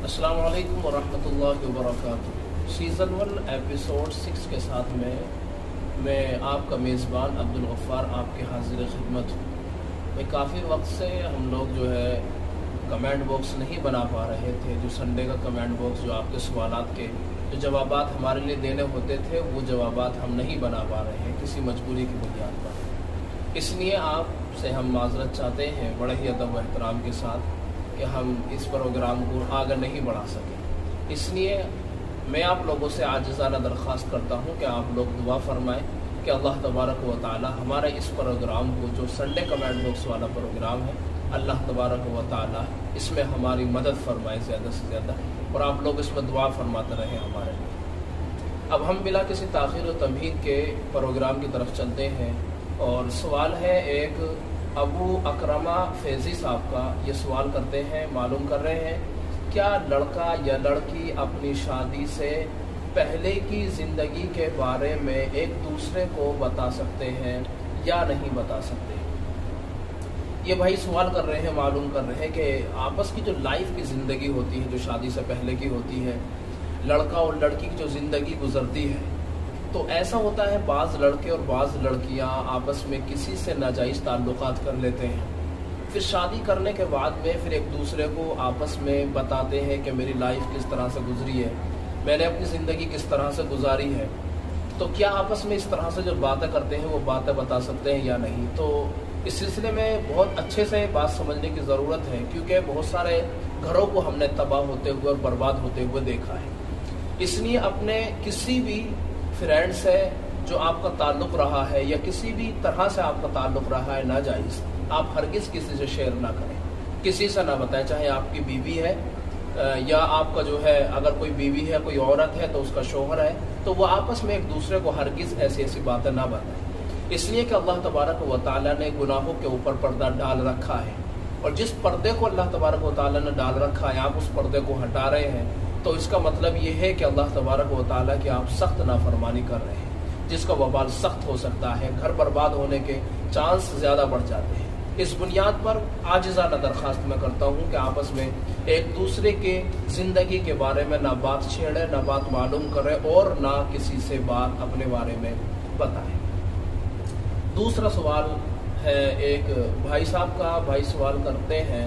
अस्सलामु अलैकुम वरहमतुल्लाहि वबरकातुहू। सीज़न 1 एपिसोड 6 के साथ मैं आपका मेज़बान अब्दुल गफ़्फ़ार आपके हाजिर खिदमत हूँ। काफ़ी वक्त से हम लोग जो है कमेंट बॉक्स नहीं बना पा रहे थे। जो संडे का कमेंट बॉक्स जो आपके सवालात के जो जवाबात हमारे लिए देने होते थे वो जवाबात हम नहीं बना पा रहे हैं किसी मजबूरी की बुनियाद पर। इसलिए आपसे हम माज़रत चाहते हैं बड़े ही अदब व एहतराम के साथ कि हम इस प्रोग्राम को आगे नहीं बढ़ा सकें। इसलिए मैं आप लोगों से आजिज़ाना दरख्वास्त करता हूँ कि आप लोग दुआ फरमाएं कि अल्लाह तबारक व तआला हमारे इस प्रोग्राम को जो संडे कमेंट बॉक्स वाला प्रोग्राम है अल्लाह तबारक व तआला इसमें हमारी मदद फरमाए ज़्यादा से ज़्यादा, और आप लोग इसमें दुआ फरमाते रहें हमारे लिए। अब हम बिला किसी ताख़ीर व तमहीद के प्रोग्राम की तरफ चलते हैं और सवाल है एक अबू अकरमा फैज़ी साहब का। ये सवाल करते हैं, मालूम कर रहे हैं क्या लड़का या लड़की अपनी शादी से पहले की ज़िंदगी के बारे में एक दूसरे को बता सकते हैं या नहीं बता सकते। ये भाई सवाल कर रहे हैं, मालूम कर रहे हैं कि आपस की जो लाइफ की ज़िंदगी होती है जो शादी से पहले की होती है, लड़का और लड़की की जो ज़िंदगी गुजरती है, तो ऐसा होता है बाज़ लड़के और बाज़ लड़कियां आपस में किसी से नाजायज़ ताल्लुकात कर लेते हैं। फिर शादी करने के बाद में फिर एक दूसरे को आपस में बताते हैं कि मेरी लाइफ किस तरह से गुजरी है, मैंने अपनी ज़िंदगी किस तरह से गुजारी है। तो क्या आपस में इस तरह से जो बातें करते हैं वो बातें बता सकते हैं या नहीं। तो इस सिलसिले में बहुत अच्छे से बात समझने की ज़रूरत है, क्योंकि बहुत सारे घरों को हमने तबाह होते हुए और बर्बाद होते हुए देखा है। इसलिए अपने किसी भी फ्रेंड से जो आपका ताल्लुक़ रहा है या किसी भी तरह से आपका ताल्लुक़ रहा है नाजायज़, आप हरगिज़ किसी से शेयर ना करें, किसी से ना बताएं। चाहे आपकी बीवी है या आपका जो है अगर कोई बीवी है, कोई औरत है तो उसका शोहर है, तो वो आपस में एक दूसरे को हरगिज़ ऐसी ऐसी बातें ना बताएं। इसलिए कि अल्लाह तबारक व तआला ने गुनाहों के ऊपर पर्दा डाल रखा है, और जिस पर्दे को अल्लाह तबारक व तआला ने डाल रखा है आप उस पर्दे को हटा रहे हैं, तो इसका मतलब ये है कि अल्लाह तबारक व तआला की आप सख्त नाफरमानी कर रहे हैं, जिसका वबाल सख्त हो सकता है, घर बर्बाद होने के चांस ज़्यादा बढ़ जाते हैं। इस बुनियाद पर आजिज़ाना दरख्वास्त मैं करता हूँ कि आपस में एक दूसरे के ज़िंदगी के बारे में ना बात छेड़े, ना बात मालूम करें और ना किसी से बात अपने बारे में बताएं। दूसरा सवाल है एक भाई साहब का। भाई सवाल करते हैं,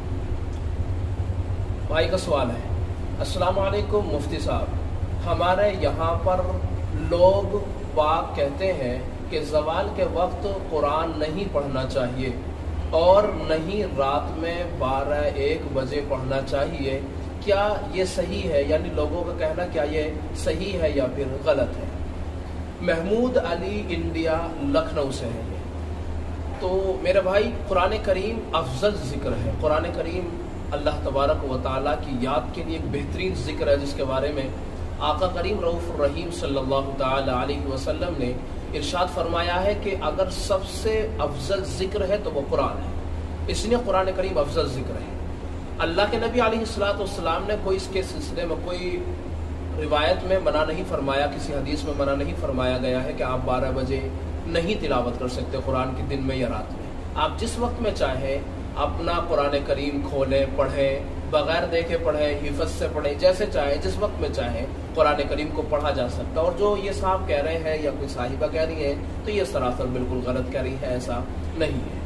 भाई का सवाल है, अस्सलामु अलैकुम मुफ्ती साहब, हमारे यहाँ पर लोग बाग कहते हैं कि ज़वाल के वक्त कुरान नहीं पढ़ना चाहिए और नहीं रात में 12-1 बजे पढ़ना चाहिए। क्या ये सही है? यानी लोगों का कहना क्या ये सही है या फिर गलत है? महमूद अली इंडिया लखनऊ से है। तो मेरे भाई, कुरान करीम अफजल ज़िक्र है। कुरान करीम अल्लाह तबारक व तआला की याद के लिए एक बेहतरीन ज़िक्र है, जिसके बारे में आका करीम रऊफ़ुर रहीम सल्लल्लाहु तआला अलैहि वसल्लम ने इरशाद फरमाया है कि अगर सबसे अफजल ज़िक्र है तो वो कुरान है। इसलिए कुरान करीम अफजल ज़िक्र है। अल्लाह के नबी अलैहिस्सलातु वस्सलाम ने कोई इसके सिलसिले में कोई रिवायत में मना नहीं फरमाया, किसी हदीस में मना नहीं फरमाया गया है कि आप 12 बजे नहीं तिलावत कर सकते कुरान के दिन में या रात में। आप जिस वक्त में चाहें अपना कुरान करीम खोलें, पढ़ें, बग़ैर देखे पढ़ें, हिफ़्ज़ से पढ़ें, जैसे चाहें जिस वक्त में चाहें कुरान करीम को पढ़ा जा सकता है। और जो ये साहब कह रहे हैं या कोई साहिबा कह रही है तो ये सरासर बिल्कुल गलत कह रही है, ऐसा नहीं है।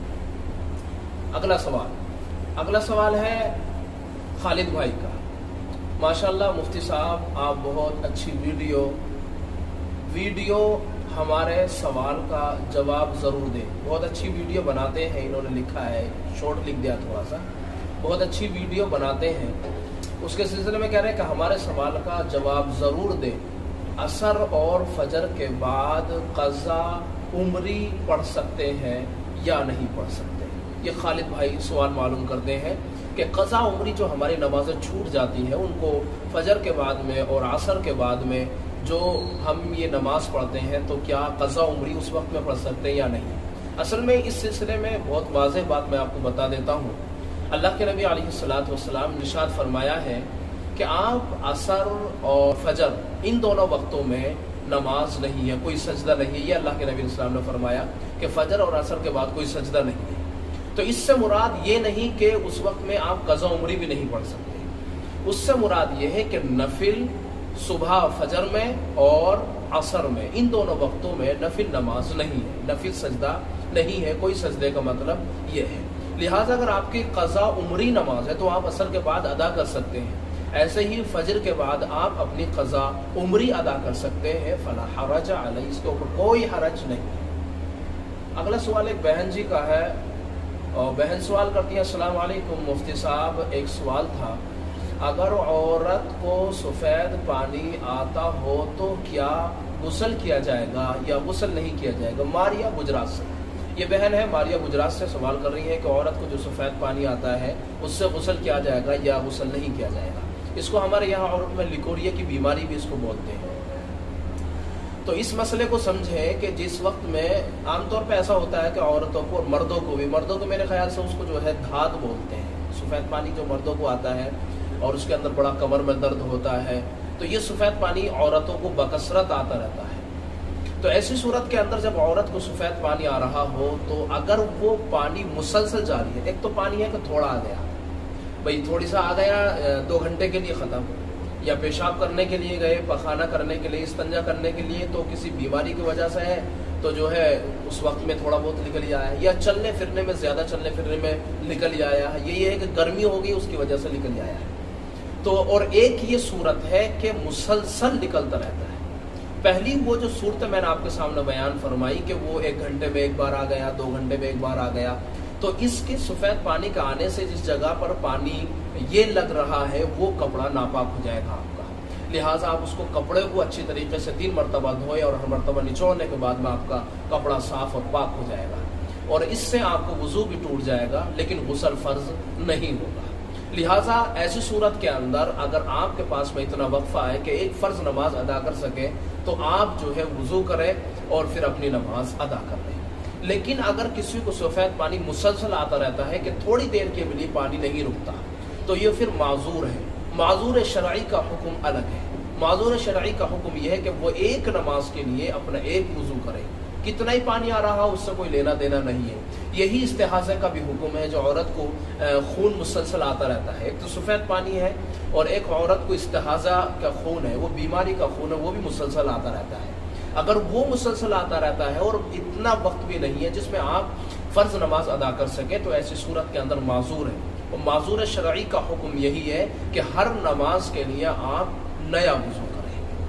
अगला सवाल है खालिद भाई का। माशाल्लाह मुफ्ती साहब, आप बहुत अच्छी वीडियो हमारे सवाल का जवाब ज़रूर दें। बहुत अच्छी वीडियो बनाते हैं, इन्होंने लिखा है, शॉर्ट लिख दिया थोड़ा सा, बहुत अच्छी वीडियो बनाते हैं। उसके सिलसिले में कह रहे हैं कि हमारे सवाल का जवाब ज़रूर दें। असर और फजर के बाद क़ज़ा उम्री पढ़ सकते हैं या नहीं पढ़ सकते? ये खालिद भाई सवाल मालूम करते हैं कि क़ज़ा उम्री जो हमारी नमाज़ें छूट जाती हैं उनको फजर के बाद में और असर के बाद में जो हम ये नमाज़ पढ़ते हैं, तो क्या क़ज़ा उम्री उस वक्त में पढ़ सकते हैं या नहीं? असल में इस सिलसिले में बहुत वाज़ेह बात मैं आपको बता देता हूँ। अल्लाह के नबी अलैहिस्सलातु वस्सलाम ने इरशाद फरमाया है कि आप असर और फजर इन दोनों वक्तों में नमाज नहीं है, कोई सजदा नहीं है। ये अल्लाह के नबी अलैहिस्सलाम ने फरमाया कि फजर और असर के बाद कोई सजदा नहीं है। तो इससे मुराद ये नहीं कि उस वक्त में आप क़ज़ा उम्री भी नहीं पढ़ सकते। اس سے مراد یہ ہے کہ نفل صبح فجر میں اور عصر میں، ان دونوں وقتوں میں نفل نماز نہیں ہے، نفل سجدہ نہیں ہے، کوئی سجدے کا مطلب یہ ہے۔ لہٰذا اگر آپ کی قضا عمری نماز ہے تو آپ عصر کے بعد ادا کر سکتے ہیں، ایسے ہی فجر کے بعد آپ اپنی قضا عمری ادا کر سکتے ہیں، فلا حرج علیہ، اس کے اوپر کوئی حرج نہیں ہے۔ اگلا سوال ایک بہن جی کا ہے، اور بہن سوال کرتی ہیں، السلام علیکم مفتی صاحب، ایک سوال تھا، اگر عورت کو سفید پانی آتا ہو تو کیا غسل کیا جائے گا یا غسل نہیں کیا جائے گا؟ ماریا گجرات سے یہ بہن ہے، ماریا گجرات سے سوال کر رہی ہے کہ عورت کو جو سفید پانی آتا ہے اس سے غسل کیا جائے گا یا غسل نہیں کیا جائے گا۔ اس کو ہمارے یہاں عورت میں لیکوریا کی بیماری بھی اس کو بولتے ہیں۔ تو اس مسئلے کو سمجھیں کہ جس وقت میں عام طور پہ ایسا ہوتا ہے کہ عورتوں کو اور مردوں کو میرے خیال سے اس کو جو ہے دھات بولتے ہیں، سفید پانی جو مردوں کو آتا ہے اور اس کے اندر بڑا کمر میں درد ہوتا ہے، تو یہ سفید پانی عورتوں کو بکثرت آتا رہتا ہے۔ تو ایسی صورت کے اندر جب عورت کو سفید پانی آ رہا ہو تو اگر وہ پانی مسلسل جاری ہے، ایک تو پانی ہے کہ تھوڑا آ گیا، بھئی تھوڑی سا آ گیا 2 گھنٹے کے لیے ختم، یا پیشاب کرنے کے لیے گئے، پخانہ کرنے کے لیے، استنجا کرنے کے لیے، تو کسی بیماری کی وجہ سے ہے تو جو ہے اس وقت میں تھوڑا بہت نکل آیا ہے، یا چلنے پھرنے میں زیادہ چلنے پھرنے میں نکل آیا ہے، یہ ہے کہ گرمی ہوگی اس کی وجہ سے نکل آیا ہے۔ تو اور ایک یہ صورت ہے کہ مسلسل نکلتا رہتا ہے۔ پہلی وہ جو صورت میں نے آپ کے سامنے بیان فرمائی کہ وہ 1 گھنٹے میں ایک بار آ گیا، 2 گھنٹے میں ایک بار آ گیا، تو اس کے سفید پانی کا آنے سے جس جگہ پر پانی یہ لگ رہا ہے وہ کپڑا ناپاک ہو جائے گا آپ کا، لہٰذا آپ اس کو کپڑے کو اچھی طریقے سے 3 مرتبہ دھوئیں اور ہر مرتبہ نچوڑنے کے بعد میں آپ کا کپڑا صاف اور پاک ہو جائے گا، اور اس سے آپ کو وضو بھی ٹوٹ جائے گا لیکن غسل فرض نہیں ہوگا۔ لہٰذا ایسی صورت کے اندر اگر آپ کے پاس میں اتنا وقفہ ہے کہ ایک فرض نماز ادا کر سکیں تو آپ جو ہے وضو کریں اور پھر اپنی نماز ادا کر لیں۔ لیکن اگر کسی کو سفید پانی مسلسل آتا رہتا ہے کہ تھوڑی دیر کے لیے پانی نہیں رکتا تو یہ پھر معذور ہے۔ معذور شرعی کا حکم الگ ہے۔ معذور شرعی کا حکم یہ ہے کہ وہ ایک نماز کے لیے اپنا ایک وضو کرے، کتنا ہی پانی آ رہا اس سے کوئی لینا دینا نہیں ہے۔ یہی استحاضہ کا بھی حکم ہے، جو عورت کو خون مسلسل آتا رہتا ہے، ایک تو سفید پانی ہے اور ایک عورت کو استحاضہ کا خون ہے، وہ بیماری کا خون ہے، وہ بھی مسلسل آتا رہتا ہے۔ اگر وہ مسلسل آتا رہتا ہے اور اتنا وقت بھی نہیں ہے جس میں آپ فرض نماز ادا کر سکیں تو ایسی صورت کے اندر معذور ہے، اور معذور شرعی کا حکم یہی ہے کہ ہر نماز کے لیے آپ نیا وضو کریں۔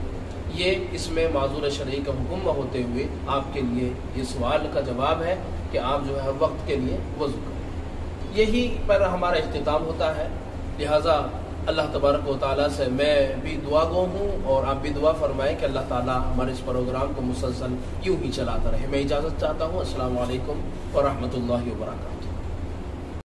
یہ اس میں معذور شرعی کا حکم ہوتے ہوئے آپ کے لیے یہ سوال کا جواب ہے کہ آپ جو ہے ہر وقت کے لیے وضو کریں۔ یہی پر ہمارا اختتام ہوتا ہے، لہٰذا اللہ تبارک و تعالیٰ سے میں بھی دعا گو ہوں اور آپ بھی دعا فرمائیں کہ اللہ تعالیٰ ہمارے اس پروگرام کو مسلسل یوں ہی چلاتا رہے۔ میں اجازت چاہتا ہوں۔ السلام علیکم ورحمۃ اللہ وبرکاتہ۔